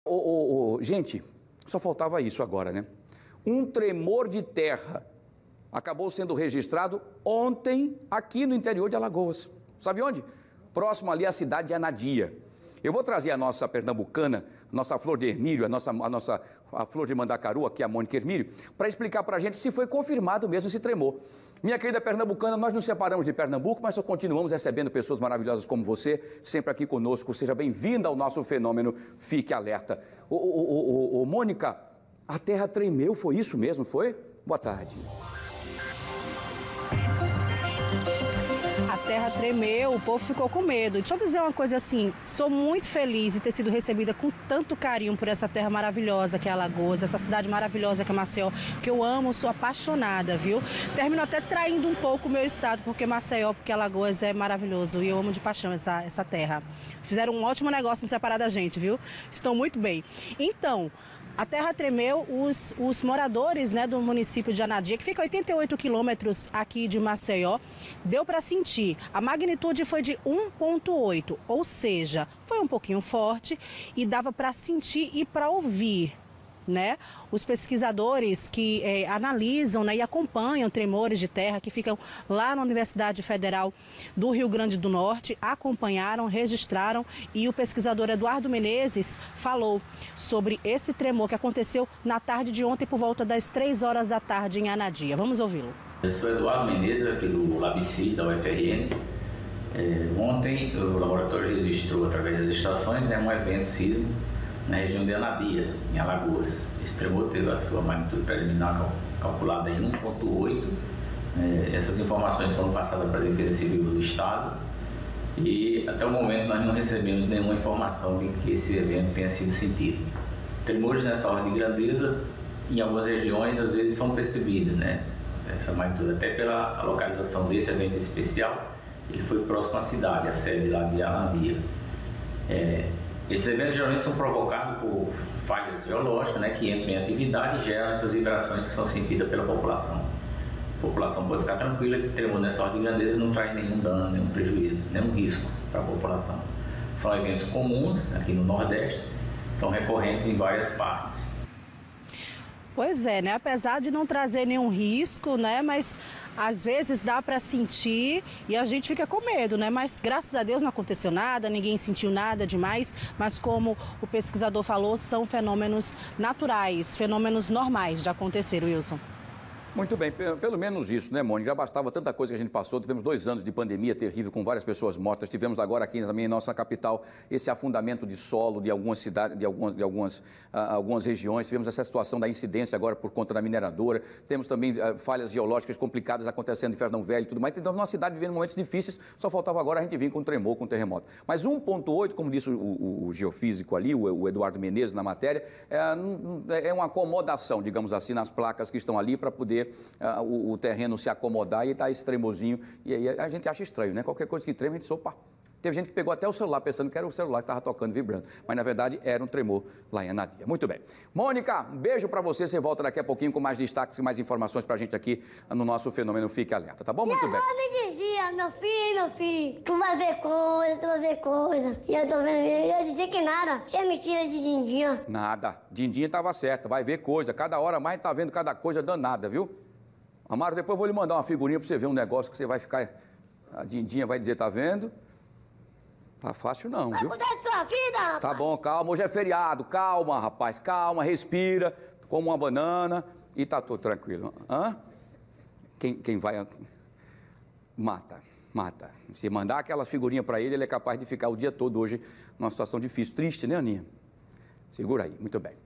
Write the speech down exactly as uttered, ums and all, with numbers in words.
Ô, ô, ô, gente, só faltava isso agora, né? Um tremor de terra acabou sendo registrado ontem aqui no interior de Alagoas. Sabe onde? Próximo ali à cidade de Anadia. Eu vou trazer a nossa pernambucana, a nossa flor de ermírio, a nossa, a nossa a flor de Mandacaru, aqui a Mônica Ermírio, para explicar para a gente se foi confirmado mesmo esse tremor. Minha querida pernambucana, nós nos separamos de Pernambuco, mas só continuamos recebendo pessoas maravilhosas como você, sempre aqui conosco. Seja bem-vinda ao nosso fenômeno Fique Alerta. Ô, ô, ô, ô, ô, Mônica, a terra tremeu, foi isso mesmo, foi? Boa tarde. A terra tremeu, o povo ficou com medo. Deixa eu dizer uma coisa assim, sou muito feliz de ter sido recebida com tanto carinho por essa terra maravilhosa que é Alagoas, essa cidade maravilhosa que é Maceió, que eu amo, sou apaixonada, viu? Termino até traindo um pouco o meu estado, porque Maceió, porque Alagoas é maravilhoso e eu amo de paixão essa, essa terra. Fizeram um ótimo negócio em separar da gente, viu? Estão muito bem. Então, a terra tremeu, os, os moradores, né, do município de Anadia, que fica a oitenta e oito quilômetros aqui de Maceió, deu para sentir. A magnitude foi de um ponto oito, ou seja, foi um pouquinho forte e dava para sentir e para ouvir, né? Os pesquisadores que eh, analisam, né, e acompanham tremores de terra que ficam lá na Universidade Federal do Rio Grande do Norte, acompanharam, registraram, e o pesquisador Eduardo Menezes falou sobre esse tremor que aconteceu na tarde de ontem por volta das três horas da tarde em Anadia. Vamos ouvi-lo. Eu sou Eduardo Menezes, aqui do LabCI, da U F R N. É, ontem o laboratório registrou, através das estações, né, um evento sísmico na região de Anadia, em Alagoas. Esse tremor teve a sua magnitude preliminar calculada em um ponto oito. É, essas informações foram passadas para a Defesa Civil do Estado e até o momento nós não recebemos nenhuma informação de que esse evento tenha sido sentido. Tremores nessa ordem de grandeza, em algumas regiões, às vezes são percebidos, né? Essa magnitude, até pela localização desse evento especial, ele foi próximo à cidade, a sede lá de Anadia. É, Esses eventos geralmente são provocados por falhas geológicas, né, que entram em atividade e geram essas vibrações que são sentidas pela população. A população pode ficar tranquila que tremor nessa ordem de grandeza não traz nenhum dano, nenhum prejuízo, nenhum risco para a população. São eventos comuns aqui no Nordeste, são recorrentes em várias partes. Pois é, né? Apesar de não trazer nenhum risco, né? Mas às vezes dá para sentir e a gente fica com medo, né? Mas graças a Deus não aconteceu nada, ninguém sentiu nada demais. Mas como o pesquisador falou, são fenômenos naturais, fenômenos normais de acontecer, Wilson. Muito bem, pelo menos isso, né, Mônica? Já bastava tanta coisa que a gente passou, tivemos dois anos de pandemia terrível com várias pessoas mortas, tivemos agora aqui também em nossa capital esse afundamento de solo de algumas cidades, de algumas, de algumas, uh, algumas regiões, tivemos essa situação da incidência agora por conta da mineradora, temos também uh, falhas geológicas complicadas acontecendo em Fernão Velho e tudo mais, então numa cidade vivendo momentos difíceis, só faltava agora a gente vir com tremor, com terremoto. Mas um ponto oito, como disse o, o, o geofísico ali, o, o Eduardo Menezes na matéria, é, é uma acomodação, digamos assim, nas placas que estão ali para poder Uh, o, o terreno se acomodar e tá esse tremozinho, e aí a gente acha estranho, né? Qualquer coisa que treme, a gente sopa. Teve gente que pegou até o celular pensando que era o celular que estava tocando, vibrando, mas na verdade era um tremor lá em Anadia. Muito bem. Mônica, um beijo para você, você volta daqui a pouquinho com mais destaques e mais informações pra gente aqui no nosso fenômeno Fique Alerta, tá bom? Muito bem. Minha avó me dizia, meu filho, meu filho, tu vai ver coisa, tu vai ver coisa. E eu tô vendo, eu ia dizer que nada, isso é mentira de Dindinha. Nada, Dindinha tava certa, vai ver coisa, cada hora mais tá vendo cada coisa danada, viu? Amaro, depois eu vou lhe mandar uma figurinha para você ver um negócio que você vai ficar... A Dindinha vai dizer, tá vendo? Tá fácil não, viu? Vai mudar a sua vida, rapaz. Tá bom, calma, hoje é feriado, calma, rapaz, calma, respira, come uma banana e tá tudo tranquilo. Hã? Quem, quem vai... Mata, mata. Se mandar aquela figurinha para ele, ele é capaz de ficar o dia todo hoje numa situação difícil. Triste, né, Aninha? Segura aí, muito bem.